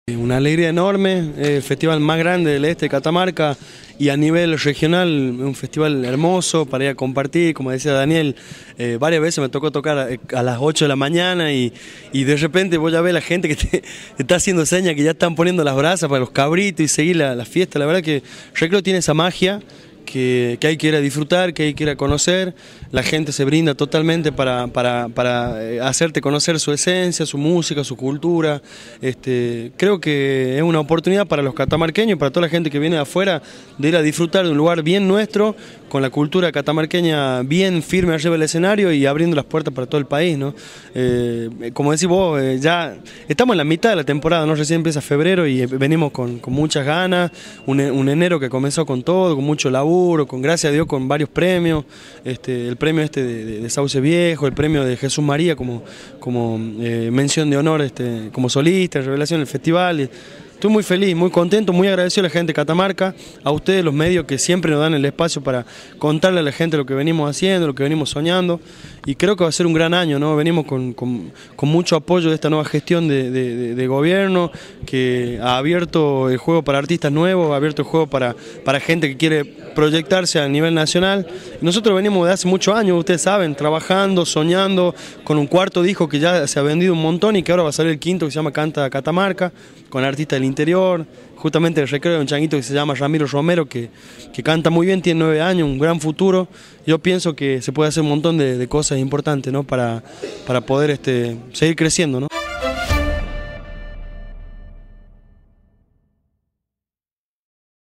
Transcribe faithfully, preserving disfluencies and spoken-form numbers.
Una alegría enorme, el festival más grande del este de Catamarca y a nivel regional un festival hermoso para ir a compartir, como decía Daniel, eh, varias veces me tocó tocar a, a las ocho de la mañana y, y de repente voy a ver a la gente que te, te está haciendo señas, que ya están poniendo las brasas para los cabritos y seguir la, la fiesta. La verdad que Recreo tiene esa magia que, que hay que ir a disfrutar, que hay que ir a conocer. La gente se brinda totalmente para, para, para hacerte conocer su esencia, su música, su cultura. Este, creo que es una oportunidad para los catamarqueños y para toda la gente que viene de afuera de ir a disfrutar de un lugar bien nuestro, con la cultura catamarqueña bien firme arriba del escenario y abriendo las puertas para todo el país, ¿no? Eh, como decís vos, eh, ya estamos en la mitad de la temporada, ¿no? Recién empieza febrero y venimos con, con muchas ganas, un, un enero que comenzó con todo, con mucho laburo, con gracias a Dios con varios premios, este, el premio este de, de, de Sauce Viejo, el premio de Jesús María como, como eh, mención de honor este, como solista, revelación del festival. Estoy muy feliz, muy contento, muy agradecido a la gente de Catamarca, a ustedes los medios que siempre nos dan el espacio para contarle a la gente lo que venimos haciendo, lo que venimos soñando, y creo que va a ser un gran año, ¿no? Venimos con, con, con mucho apoyo de esta nueva gestión de, de, de gobierno, que ha abierto el juego para artistas nuevos, ha abierto el juego para, para gente que quiere proyectarse a nivel nacional. Nosotros venimos de hace muchos años, ustedes saben, trabajando, soñando, con un cuarto disco que ya se ha vendido un montón y que ahora va a salir el quinto que se llama Canta Catamarca, con artistas del interior, justamente el Recreo de un changuito que se llama Ramiro Romero, que, que canta muy bien, tiene nueve años, un gran futuro. Yo pienso que se puede hacer un montón de, de cosas importantes, ¿no? para, para poder este, seguir creciendo, ¿no?